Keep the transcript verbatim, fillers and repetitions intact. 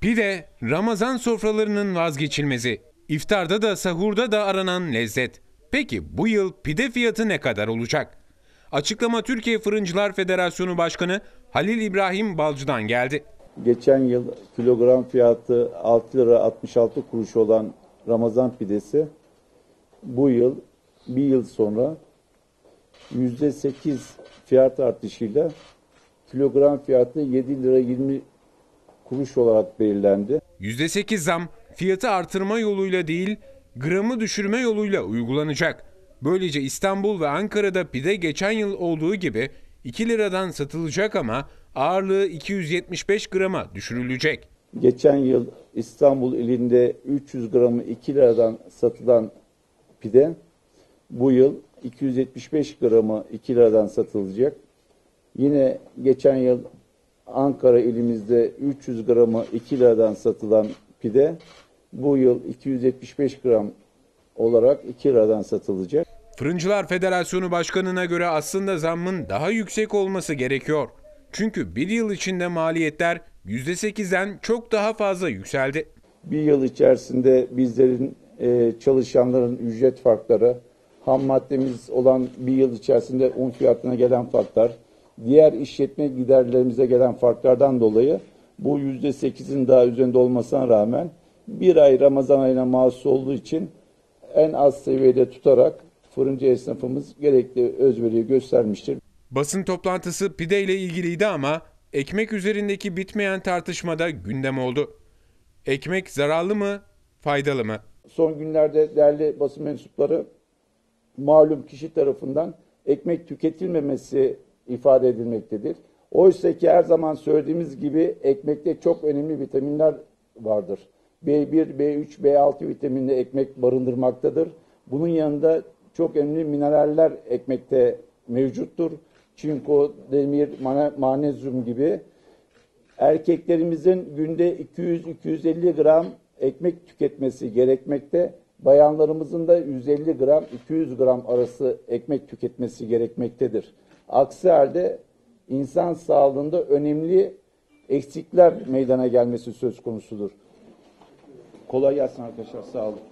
Pide, Ramazan sofralarının vazgeçilmezi. İftarda da sahurda da aranan lezzet. Peki bu yıl pide fiyatı ne kadar olacak? Açıklama Türkiye Fırıncılar Federasyonu Başkanı Halil İbrahim Balcı'dan geldi. Geçen yıl kilogram fiyatı altı lira altmış altı kuruş olan Ramazan pidesi bu yıl bir yıl sonra yüzde sekiz fiyat artışıyla kilogram fiyatı yedi lira yirmi kuruş olarak belirlendi. yüzde sekiz zam fiyatı artırma yoluyla değil, gramı düşürme yoluyla uygulanacak. Böylece İstanbul ve Ankara'da pide geçen yıl olduğu gibi iki liradan satılacak ama ağırlığı iki yüz yetmiş beş grama düşürülecek. Geçen yıl İstanbul ilinde üç yüz gramı iki liradan satılan pide bu yıl iki yüz yetmiş beş gramı iki liradan satılacak. Yine geçen yıl Ankara ilimizde üç yüz gramı iki liradan satılan pide bu yıl iki yüz yetmiş beş gram olarak iki liradan satılacak. Fırıncılar Federasyonu Başkanı'na göre aslında zammın daha yüksek olması gerekiyor. Çünkü bir yıl içinde maliyetler yüzde sekizden çok daha fazla yükseldi. Bir yıl içerisinde bizlerin e, çalışanların ücret farkları, ham maddemiz olan bir yıl içerisinde un fiyatına gelen farklar, diğer işletme giderlerimize gelen farklardan dolayı bu yüzde sekizin daha üzerinde olmasına rağmen bir ay Ramazan ayına mahsus olduğu için en az seviyede tutarak fırıncı esnafımız gerekli özveriyi göstermiştir. Basın toplantısı pide ile ilgiliydi ama ekmek üzerindeki bitmeyen tartışmada gündem oldu. Ekmek zararlı mı, faydalı mı? Son günlerde değerli basın mensupları malum kişi tarafından ekmek tüketilmemesi ifade edilmektedir. Oysa ki her zaman söylediğimiz gibi ekmekte çok önemli vitaminler vardır. B bir, B üç, B altı vitaminli ekmek barındırmaktadır. Bunun yanında çok önemli mineraller ekmekte mevcuttur. Çinko, demir, manezyum gibi. Erkeklerimizin günde iki yüz iki yüz elli gram ekmek tüketmesi gerekmekte. Bayanlarımızın da yüz elli gram iki yüz gram arası ekmek tüketmesi gerekmektedir. Aksi halde insan sağlığında önemli eksikler meydana gelmesi söz konusudur. Kolay gelsin arkadaşlar, sağ olun.